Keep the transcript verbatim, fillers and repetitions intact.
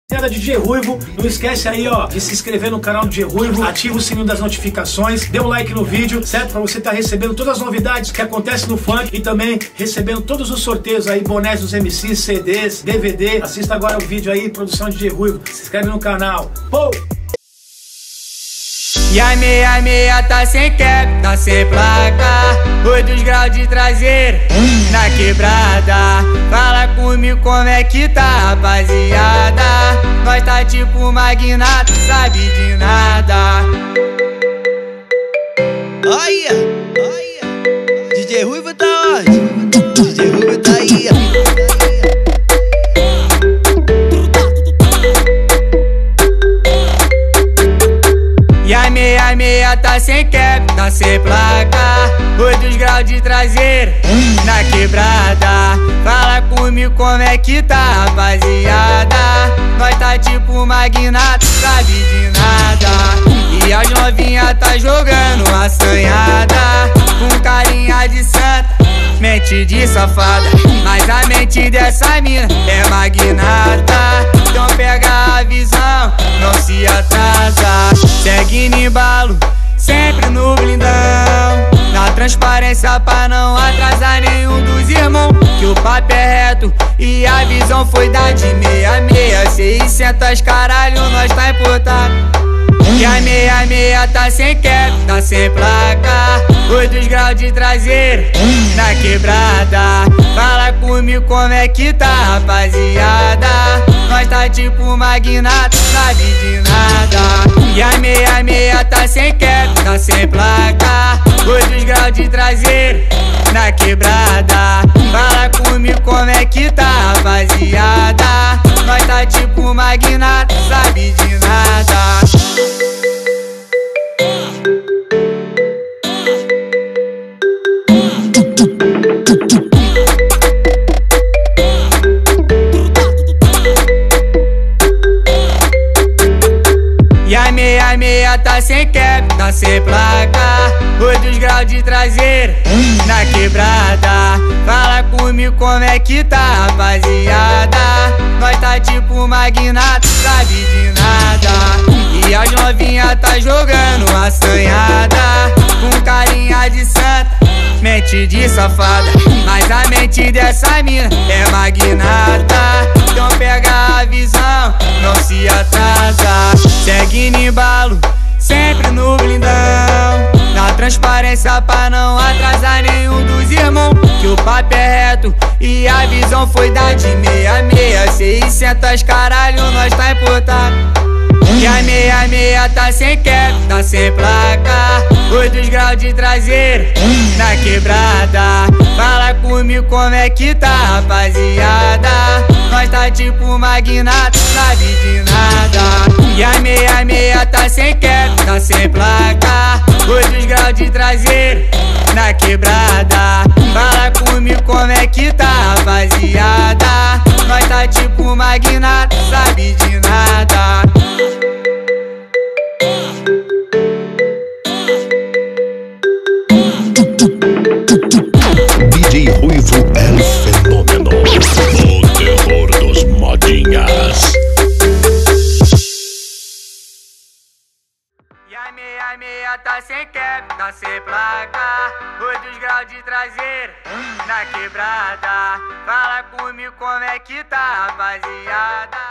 D J Ruivo, não esquece aí, ó, de se inscrever no canal do D J Ruivo, ativa o sininho das notificações, dê um like no vídeo, certo? Pra você estar recebendo todas as novidades que acontecem no funk e também recebendo todos os sorteios aí, bonés dos M Cs, C Ds, D V D. Assista agora o vídeo aí, produção de D J Ruivo, se inscreve no canal. Pô! E a meia meia tá sem cap, tá sem placa, oito graus de traseira na quebrada. Fala comigo como é que tá, rapaziada. Nós tá tipo magnata, sabe de nada. Olha, olha, D J Ruivo tá onde? D J Ruivo tá aí, E a meia meia tá sem cap, tá sem placa, oito graus de traseira na quebrada. Fala comigo como é que tá, rapaziada. Nós tá tipo magnata, sabe de nada. E as novinha tá jogando assanhada, com carinha de santa, mente de safada. Mas a mente dessa mina é magnata. Então pega a visão, não se atrasa. Segue no embalo, sempre no blindão, na transparência pra não atrasar nenhum dos irmãos. Que o papo é reto e a visão foi da de meia meia. Seiscentas caralho, nós tá importado. E a meia meia tá sem cap, tá sem placa, oito graus de traseira na quebrada. Fala comigo como é que tá, rapaziada. Nós tá tipo magnata, sabe de nada. E a meia meia tá sem cap, tá sem placa, oito graus de traseira na quebrada. Fala comigo como é que tá, rapaziada. Nós tá tipo magnata, sabe de nada. E a meia meia tá sem cap, tá sem placa, oito graus de traseira na quebrada. Fala comigo como é que tá, rapaziada. Nós tá tipo magnata, sabe de nada. E as novinha tá jogando assanhada, com carinha de santa, mente de safada. Mas a mente dessa mina é magnata. Então pega a visão, não se atrasa. Segue no embalo, sempre no blindão, na transparência pra não atrasar nenhum dos irmãos. Que o papo é reto e a visão foi da de meia meia. Seiscentas caralho, nós tá importado. E a meia meia tá sem cap, tá sem placa, oito graus de traseira na quebrada. Fala comigo como é que tá, rapaziada. Nós tá tipo magnata, sabe de nada. E a meia meia tá sem cap, tá sem placa, oito graus de traseira na quebrada. Fala comigo como é que tá, rapaziada. Nós tá tipo magnata, sabe de nada. D J Ruivo é o fenômeno, o terror dos modinhas. E a meia meia tá sem cap, tá sem placa, oito graus de traseira na quebrada. Fala comigo como é que tá, rapaziada.